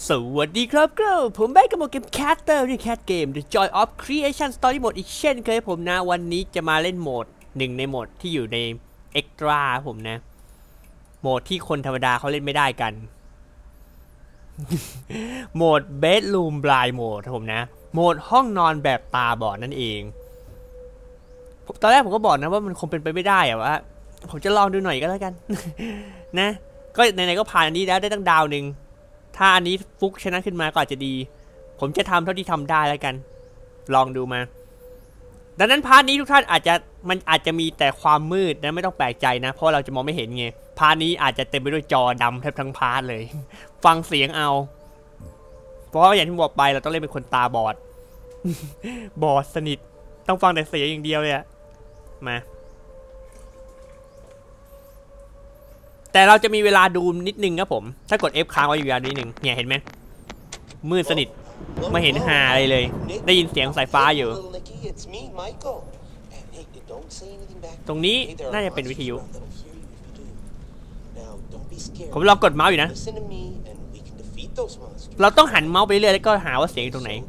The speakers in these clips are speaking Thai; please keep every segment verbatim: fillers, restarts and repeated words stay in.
สวัสดีครับก็ผมแบงกับโมเกมแคสเตอร์ในแคสเกม The Joy of Creation Story Mode อีกเช่นเคยผมนะวันนี้จะมาเล่นโหมดหนึ่งในโหมดที่อยู่ใน Extra ผมนะโหมดที่คนธรรมดาเขาเล่นไม่ได้กันโหมด Bedroom Blind Mode ผมนะโหมดห้องนอนแบบตาบอดนั่นเองตอนแรกผมก็บอกนะว่ามันคงเป็นไปไม่ได้อะว่าผมจะลองดูหน่อยก็แล้วกัน นะก็ไหนๆก็ผ่านอันนี้แล้วได้ตั้งดาวหนึ่งถ้าอันนี้ฟุกชนะขึ้นมาก็อาจจะดีผมจะทำเท่าที่ทำได้แล้วกันลองดูมาดังนั้นพาร์ทนี้ทุกท่านอาจจะมันอาจจะมีแต่ความมืดนะไม่ต้องแปลกใจนะเพราะเราจะมองไม่เห็นไงพาร์ทนี้อาจจะเต็มไปด้วยจอดำแทบทั้งพาร์ทเลย ฟังเสียงเอาเพราะอย่างที่บอกไปเราต้องเล่นเป็นคนตาบอด บอดสนิทต้องฟังแต่เสียงอย่างเดียวเลยอะมาแต่เราจะมีเวลาดูนิดนึงครับผมถ้ากด F ค้างไว้อยู่ยาวนิดนึงเนี่ยเห็นไหมมืดสนิทไม่เห็นหาอะไรเลยได้ยินเสียงสายฟ้าอยู่ตรงนี้น่าจะเป็นวิทยุผมลองกดเมาส์อยู่นะเราต้องหันเมาส์ไปเรื่อยแล้วก็หาว่าเสียงอยู่ตรงไหน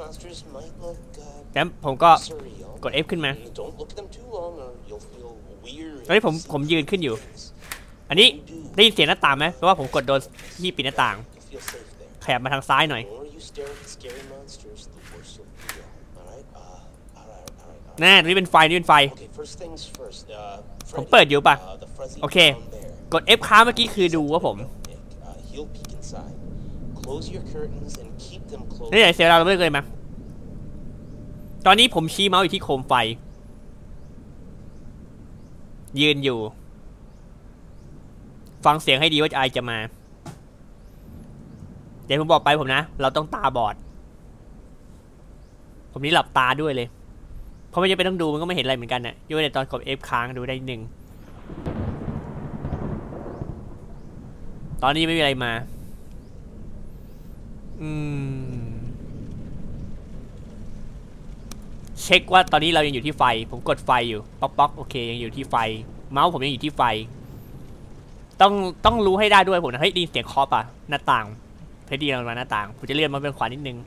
แล้วผมก็กด F ขึ้นมาตอนนี้ผมผมยืนขึ้นอยู่อันนี้ได้ยินเสียงหน้าต่างไหมเพราะว่าผมกดโดนที่ปิดหน้าต่างขยับมาทางซ้ายหน่อยน่าตรงนี้เป็นไฟนี่เป็นไฟผมเปิดอยู่ป่ะโอเคกด F ค้างเมื่อกี้คือดูว่าผมนี่ไหนเสียเราเราไม่เลยมาตอนนี้ผมชี้เมาส์อยู่ที่โคมไฟยืนอยู่ฟังเสียงให้ดีว่าไอจะมาเดี๋ยวผมบอกไปผมนะเราต้องตาบอดผมนี่หลับตาด้วยเลยเพราะไม่จะเป็นต้องดูมันก็ไม่เห็นอะไรเหมือนกันน่ะยกเว้นตอนกด F ค้างดูได้หนึ่งตอนนี้ไม่มีอะไรมาอืมเช็คว่าตอนนี้เรายังอยู่ที่ไฟผมกดไฟอยู่ป๊อกป๊อกโอเคยังอยู่ที่ไฟเมาส์ผมยังอยู่ที่ไฟต้องต้องรู้ให้ได้ด้วยผมนะเฮ้ยดีเสียงเคาะป่ะหน้าต่างเพชรดีลงมาหน้าต่างผมจะเลื่อนมาเป็นขวานิดนึง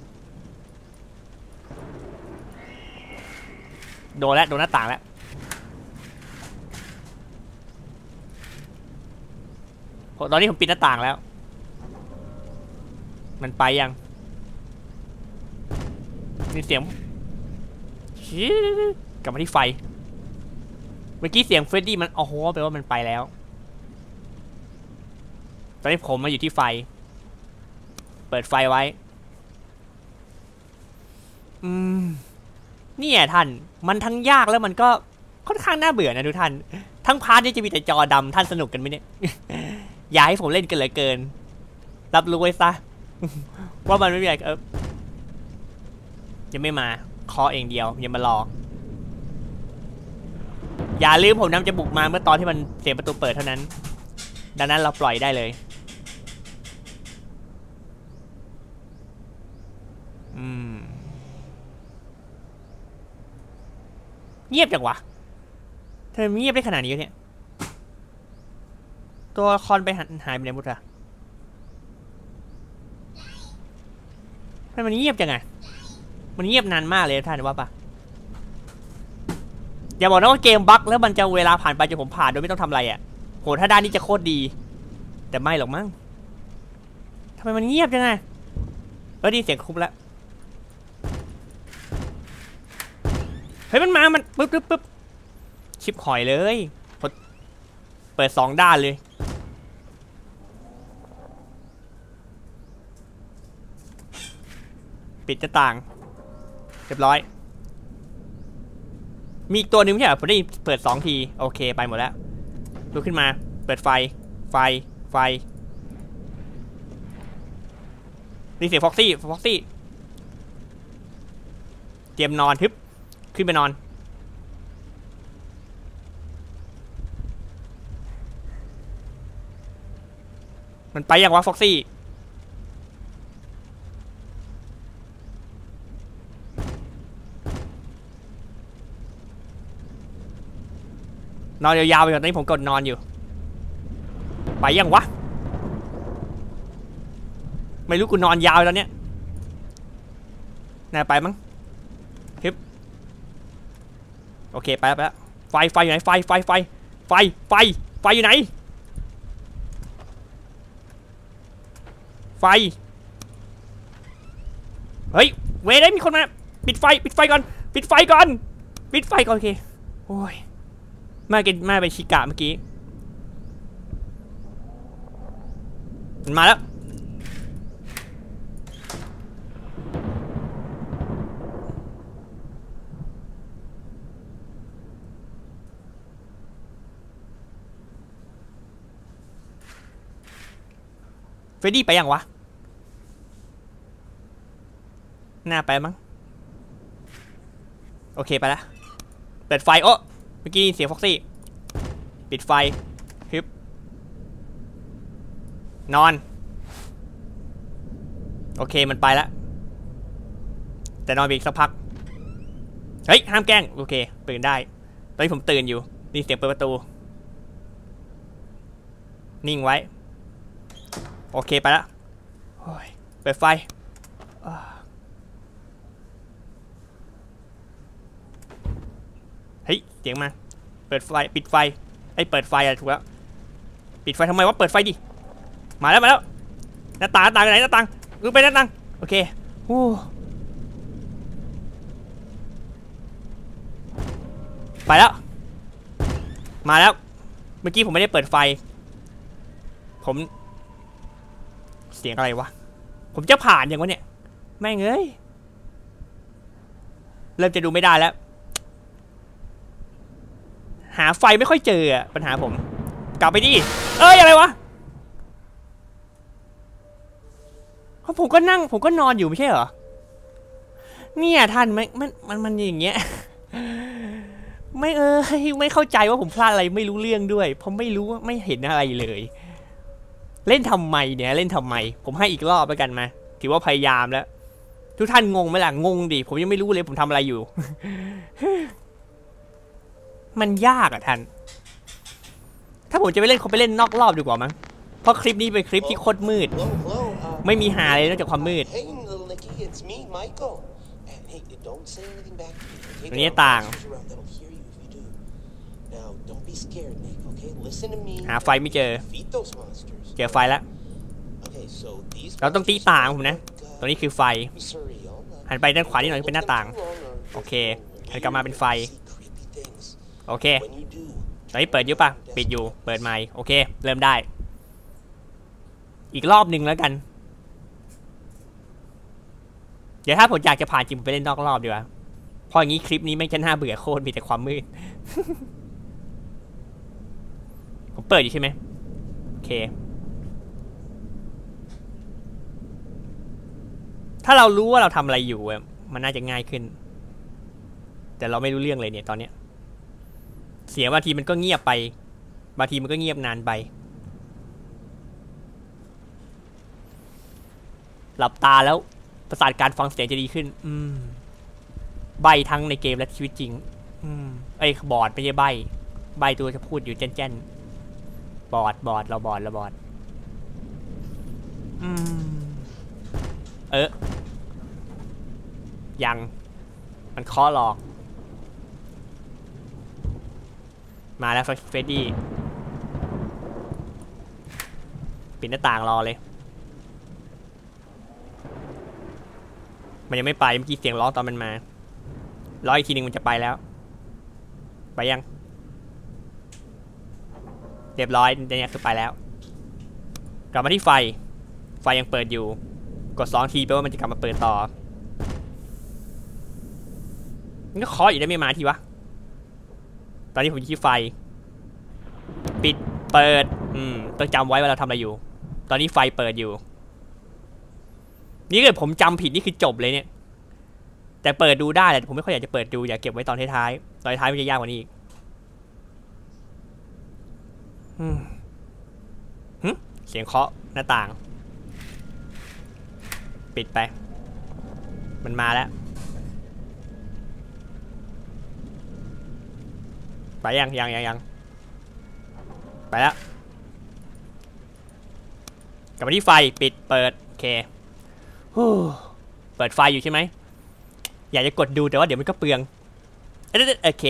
โดนแล้วโดนหน้าต่างแล้วตอนนี้ผมปิดหน้าต่างแล้วมันไปยังมีเสียงกลับมาที่ไฟเมื่อกี้เสียงเฟรดดี้มันโอ้โหแปลว่ามันไปแล้วตอนนี้ผมมาอยู่ที่ไฟเปิดไฟไว้อืมเนี่ยท่านมันทั้งยากแล้วมันก็ค่อนข้างน่าเบื่อนะทุกท่านทั้งพาร์ทนี้จะมีแต่จอดำท่านสนุกกันไหมเนี่ย อย่าให้ผมเล่นกันเลยเกินรับรู้ไว้ซะ ว่ามันไม่มีอะไรเออยังไม่มาเคาะเองเดียวยังมารออย่าลืมผมนำจะบุกมาเมื่อตอนที่มันเสียงประตูเปิดเท่านั้นดังนั้นเราปล่อยได้เลยอืมเงียบจังวะทำไมเงียบได้ขนาดนี้เนี่ยตัวละครไปหายไปไหนหมดอะทำไมมันเงียบจังไงมันเงียบนานมากเลยท่านว่าปะอย่าบอกนะว่าเกมบั๊กแล้วมันจะเวลาผ่านไปจนผมผ่านโดยไม่ต้องทำอะไรอ่ะโหถ้าด้านนี้จะโคตรดีแต่ไม่หรอกมั้งทำไมมันเงียบจังไงเออดีเสียงคุบแล้วเฮ้ยมันมามันปึ๊บปึ๊บปึ๊บชิปหอยเลยเปิดสองด้านเลยปิดหน้าต่างเรียบร้อยมีอีกตัวหนึ่งไม่ใช่เหรอผมได้เปิดสองทีโอเคไปหมดแล้วลุกขึ้นมาเปิดไฟไฟไฟนี่เสียงฟ็อกซี่ฟ็อกซี่เตรียมนอนทึบขึ้นไปนอนมันไปยังวะฟ็อกซี่นอนยาวๆไปก่อนตอนนี้ผมกดนอนอยู่ไปยังวะไม่รู้กูนอนยาวแล้วเนี่ยน่าไปมั้งฮึบโอเคไปแล้วไปแล้วไฟไฟอยู่ไหนไฟไฟไฟไฟไฟไฟอยู่ไหนไฟเฮ้ยเวได้มีคนมาปิดไฟปิดไฟก่อนปิดไฟก่อนปิดไฟก่อนโอเคโอ้ยมาเกินมาไปชิกะเมื่อกี้มันมาแล้วเฟรดดี้ไปยังวะหน้าไปมั้งโอเคไปแล้วเปิดไฟโอ้เมื่อกี้เสียงฟ็อกซี่ปิดไฟฮึบนอนโอเคมันไปแล้วแต่นอนไปอีกสักพักเฮ้ยห้ามแกล้งโอเคตื่นได้ตอนนี้ผมตื่นอยู่นี่เสียงเปิดประตูนิ่งไว้โอเคไปแล้วเปิดไฟเฮ้ยเสียงมาเปิดไฟปิดไฟไอ้เปิดไฟอะถูกแล้วปิดไฟทำไมวะเปิดไฟดิมาแล้วมาแล้วหน้าต่างหน้าต่างไหนหน้าต่างรู้ไปหน้าต่างโอเคฮู้ไปแล้วมาแล้วเมื่อกี้ผมไม่ได้เปิดไฟผมเสียงอะไรวะผมจะผ่านอย่างวะเนี่ยแม่งเอ้ยเริ่มจะดูไม่ได้แล้วหาไฟไม่ค่อยเจออะปัญหาผมกลับไปดิเอ้ยอะไรวะเพราะผมก็นั่งผมก็นอนอยู่ไม่ใช่เหรอเนี่ยท่านไม่มันมันมันอย่างเงี้ยไม่เออไม่เข้าใจว่าผมพลาดอะไรไม่รู้เรื่องด้วยเพราะไม่รู้ไม่เห็นอะไรเลยเล่นทำไมเนี่ยเล่นทำไมผมให้อีกรอบไปกันมาถือว่าพยายามแล้วทุกท่านงงไหมล่ะงงดิผมยังไม่รู้เลยผมทำอะไรอยู่ มันยากอะท่านถ้าผมจะไปเล่นเขาไปเล่นนอกรอบดีกว่ามั้งเพราะคลิปนี้เป็นคลิปที่โคตรมืดไม่มีหาเลยนอกจากความมืดอันนี้ต่างหาไฟไม่เจอเจอไฟแล้วเราต้องตีต่างผมนะตรงนี้คือไฟหันไปด้านขวานิดหน่อยเป็นหน้าต่างโอเคหันกลับมาเป็นไฟโอเคตอนนี้เปิดอยู่ปะปิดอยู่เปิดไมค์โอเคเริ่มได้อีกรอบหนึ่งแล้วกันเดี๋ยวถ้าผมอยากจะผ่านจริงผมไปเล่นนอกรอบดีกว่าเพราะอย่างนี้คลิปนี้ไม่จะน่าเบื่อโคตรมีแต่ความมืด ผมเปิดอยู่ใช่ไหมโอเคถ้าเรารู้ว่าเราทำอะไรอยู่มันน่าจะง่ายขึ้นแต่เราไม่รู้เรื่องเลยเนี่ยตอนเนี้ยเสียงบางทีมันก็เงียบไปบางทีมันก็เงียบนานไปหลับตาแล้วประสาทการฟังเสียงจะดีขึ้นอืมใบทั้งในเกมและชีวิตจริงอืมไอ้บอร์ดไม่ใช่ใบใบตัวจะพูดอยู่เจนเจนบอร์ดบอร์ดเราบอร์ดเราบอร์ดอืมเออยังมันเคาะหลอกมาแล้วเฟรดดี้ปิดหน้าต่างรอเลยมันยังไม่ไปเมื่อกี้เสียงร้องตอนมันมารออีกทีหนึ่งมันจะไปแล้วไปยังเรียบร้อยเนี่ยคือไปแล้วกลับมาที่ไฟไฟยังเปิดอยู่กดสองทีแปลว่ามันจะกลับมาเปิดต่อมันก็เคาะอยู่ได้ไม่มาทีวะตอนนี้ผมอยู่ที่ไฟปิดเปิดอืมต้องจำไว้ว่าเราทำอะไรอยู่ตอนนี้ไฟเปิดอยู่นี่เกิดผมจำผิดนี่คือจบเลยเนี่ยแต่เปิดดูได้แต่ผมไม่ค่อยอยากจะเปิดดูอยากเก็บไว้ตอนท้ายๆตอนท้ายมันจะยากกว่านี้อีกเสียงเคาะหน้าต่างปิดไปมันมาแล้วไปยังยังยังยังไปแล้วกลับมาที่ไฟปิดเปิดโอเคเปิดไฟอยู่ใช่ไหมอยากจะกดดูแต่ว่าเดี๋ยวมันก็เปลืองโอเค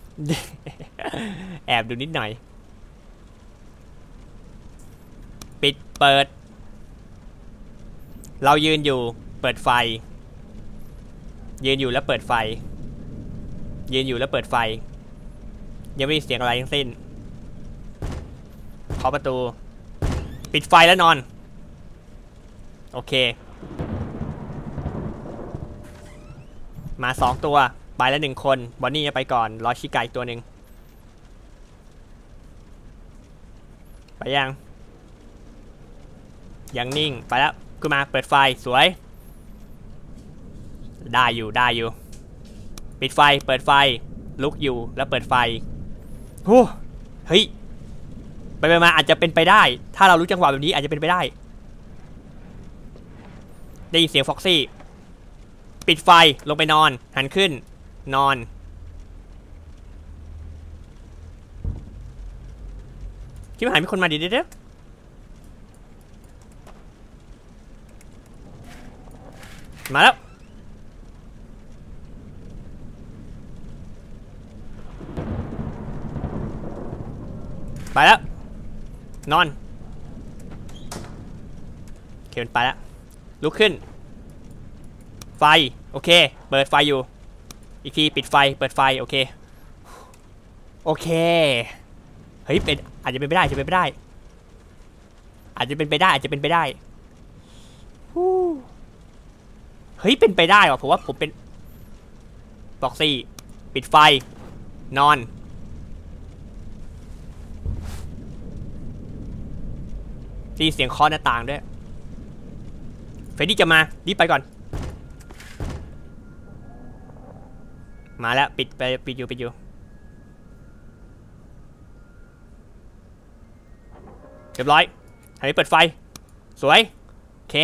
แอบดูนิดหน่อยปิดเปิดเรายืนอยู่เปิดไฟยืนอยู่แล้วเปิดไฟยืนอยู่แล้วเปิดไฟยังไม่มีเสียงอะไรทั้งสิ้นเคาะประตูปิดไฟแล้วนอนโอเคมาสองตัวไปแล้วหนึ่งคนบอนนี่จะไปก่อนรอชิกาอีกตัวหนึ่งไปยังยังนิ่งไปแล้วขึ้นมาเปิดไฟสวยได้อยู่ได้อยู่ปิดไฟเปิดไฟลุกอยู่แล้วเปิดไฟโอ้เฮ้ยไปไปมาอาจจะเป็นไปได้ถ้าเรารู้จังหวะแบบนี้อาจจะเป็นไปได้ได้ยินเสียงฟ็อกซี่ปิดไฟลงไปนอนหันขึ้นนอนคิดว่าหายมีคนมาดิเด้อมาแล้วไปแล้วนอนโอเคมันไปแล้วลุกขึ้นไฟโอเคเปิดไฟอยู่อีกทีปิดไฟเปิดไฟโอเคโอเคเฮ้ยเป็นอาจจะเป็นไปได้อาจจะเป็นไปได้อาจจะเป็นไปได้อาจจะเป็นไปได้เฮ้ยเป็นไปได้ว่ะผมว่าผมเป็นบ็อกซี่ปิดไฟนอนได้ยินเสียงเคาะหน้าต่างด้วยเฟรดดี้จะมารีบไปก่อนมาแล้วปิดไปปิดอยู่ปิดอยู่เรียบร้อยอันนี้เปิดไฟสวยโอเค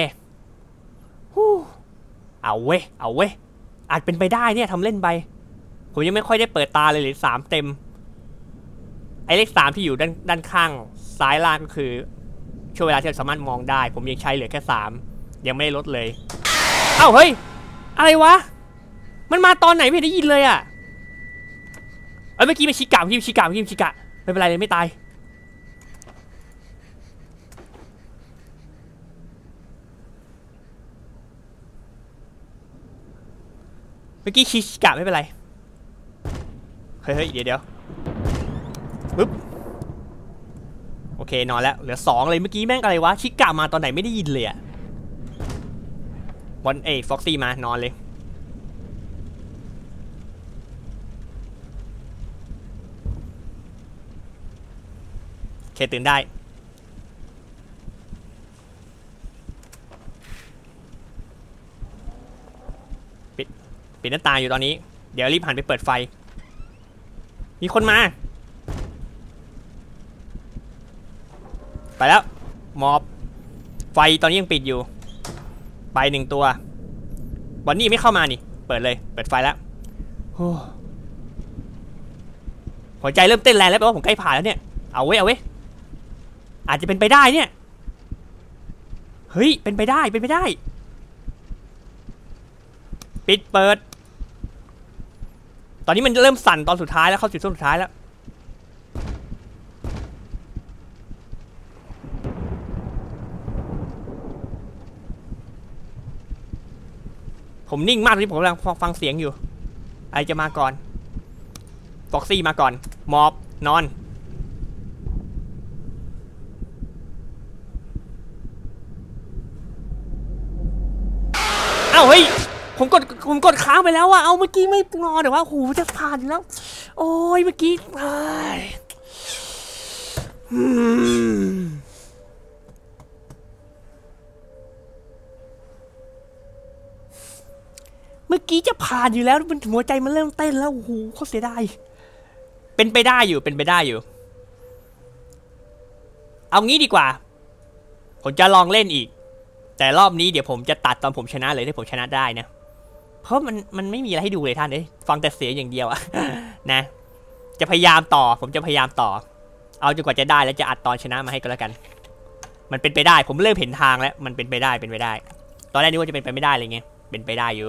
เอาเว้ยเอาเว้ยอาจเป็นไปได้เนี่ยทำเล่นไปผมยังไม่ค่อยได้เปิดตาเลยหรือสามเต็มไอ้เลขสามที่อยู่ด้านด้านข้างซ้ายล่างก็คือช่วงเวลาที่เราสามารถมองได้ผมยังใช้เหลือแค่สามยังไม่ได้ลดเลยเอ้าเฮ้ยอะไรวะมันมาตอนไหนไม่ได้ยินเลยอ่ะเอ้ยเมื่อกี้เป็นชิกะเมื่อกี้เป็นชิกะเมื่อกี้เป็นชิกะไม่เป็นไรเลยไม่ตายเมื่อกี้ชิกะไม่เป็นไรเฮ้ยเดี๋ยวเดี๋ยวปึ๊บโอเคนอนแล้วเหลือสองเลยเมื่อกี้แม่งอะไรวะชิกะมาตอนไหนไม่ได้ยินเลยอะบอลเอฟ็อกซี่มานอนเลยโอเคตื่นได้ปิดปิดหน้าต่างอยู่ตอนนี้เดี๋ยวรีบหันไปเปิดไฟมีคนมาไปแล้วมอบไฟตอนนี้ยังปิดอยู่ไปหนึ่งตัวบอนนี่ไม่เข้ามานี่เปิดเลยเปิดไฟแล้วหัวใจเริ่มเต้นแรงแล้วแปลว่าผมใกล้ผ่านแล้วเนี่ยเอาไว้เอาไว้อาจจะเป็นไปได้เนี่ยเฮ้ยเป็นไปได้เป็นไปได้ปิดเปิดตอนนี้มันเริ่มสั่นตอนสุดท้ายแล้วเข้าสู่ช่วงสุดท้ายแล้วผมนิ่งมากที่ผมกำลังฟังเสียงอยู่ไอจะมาก่อนฟ็อกซี่มาก่อนมอบนอนเอ้าเฮ้ยผมกดผมกดค้างไปแล้วว่ะเอาเมื่อกี้ไม่นอนแต่ว่าโหจะผ่านแล้วโอ้ยเมื่อกี้เมื่อกี้จะผ่านอยู่แล้วมันหัวใจมันเริ่มเต้นแล้วโอ้โหโคตรเสียดายเป็นไปได้อยู่เป็นไปได้อยู่เอางี้ดีกว่าผมจะลองเล่นอีกแต่รอบนี้เดี๋ยวผมจะตัดตอนผมชนะเลยถ้าผมชนะได้นะเพราะมันมันไม่มีอะไรให้ดูเลยท่านเอ้ยฟังแต่เสียงอย่างเดียวอะ นะจะพยายามต่อผมจะพยายามต่อเอาจนกว่าจะได้แล้วจะอัดตอนชนะมาให้ก็แล้วกันมันเป็นไปได้ผมเริ่มเห็นทางแล้วมันเป็นไปได้เป็นไปได้ตอนแรกนึกว่าจะเป็นไปไม่ได้เลยไงเป็นไปได้อยู่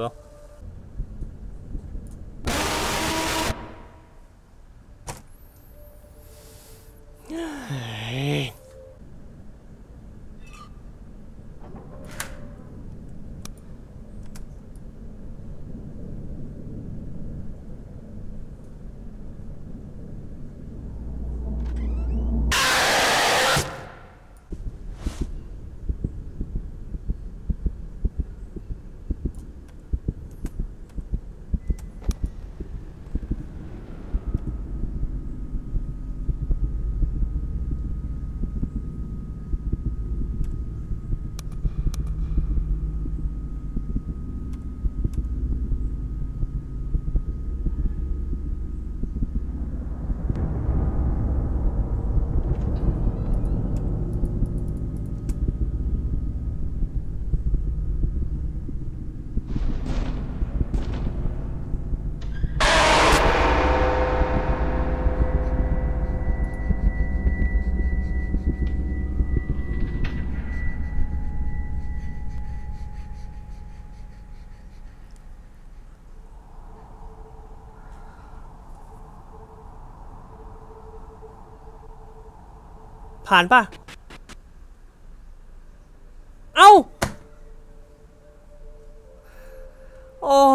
ผ่านป่ะเอ้าโอ้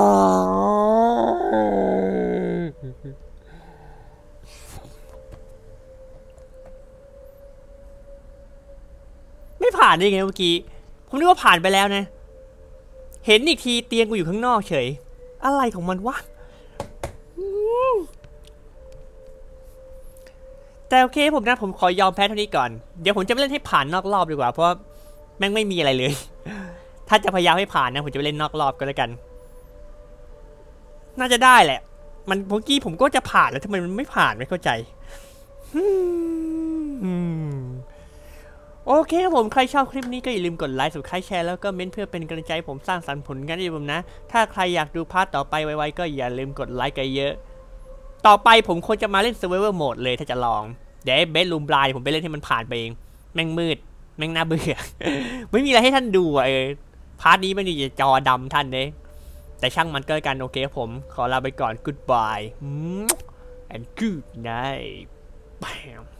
ไม่ผ่านได้ไงเมื่อกี้ผมนึกว่าผ่านไปแล้วนะเห็นอีกทีเตียงกูอยู่ข้างนอกเฉยอะไรของมันวะแต่โอเคผมนะผมขอยอมแพ้เท่านี้ก่อนเดี๋ยวผมจะไปเล่นให้ผ่านนอกรอบดีกว่าเพราะแม่งไม่มีอะไรเลยถ้าจะพยายามให้ผ่านนะผมจะไปเล่นนอกรอบก็แล้วกันน่าจะได้แหละมันเมื่อกี้ผมก็จะผ่านแล้วทำไมมันไม่ผ่านไม่เข้าใจโอเคครับผมใครชอบคลิปนี้ก็อย่าลืมกดไลค์ Subscribe แชร์แล้วก็เม้นเพื่อเป็นกำลังใจผมสร้างสรรค์ผลงานให้ผมนะถ้าใครอยากดูพาร์ทต่อไปไวๆก็อย่าลืมกดไลค์กันเยอะต่อไปผมควรจะมาเล่น Survival Mode เลยถ้าจะลองเดี๋ยวเบสรูมบลายผมไปเล่นให้มันผ่านไปเองแม่งมืดแม่งน่าเบื่อ ไม่มีอะไรให้ท่านดูอ่ะเออพาร์ทนี้มันจะจอดำท่านเด้แต่ช่างมันก็แล้วกันโอเคผมขอลาไปก่อน goodbye and good night